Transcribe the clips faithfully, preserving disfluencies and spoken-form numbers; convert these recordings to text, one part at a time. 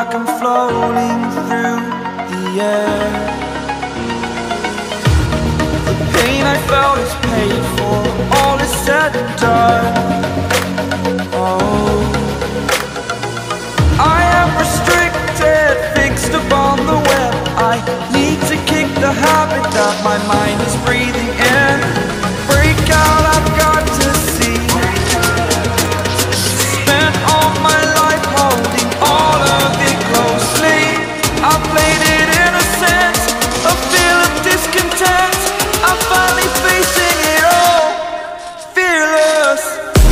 like I'm floating through the air. The pain I felt is paid for, all is said and done. Oh, I am restricted, fixed upon the web. I need to kick the habit that my mind is breathing in. Break out, I've got to see. Spent all my life holding all of it closely. I played it innocent, a feel of discontent. I'm finally facing it all, fearless.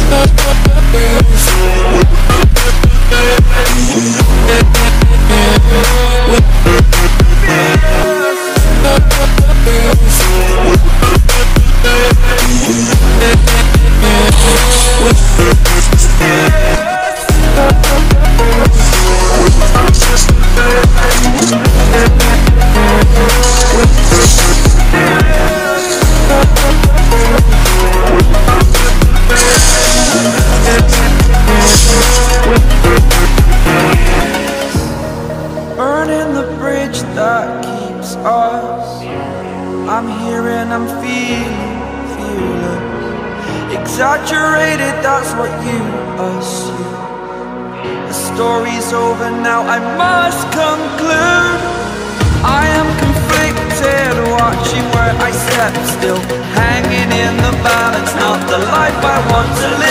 Burning the bridge that keeps us. I'm here and I'm feeling fearless. Exaggerated, that's what you assume. The story's over now, I must conclude. I am conflicted, watching where I step still, hanging in the balance, not the life I want to live.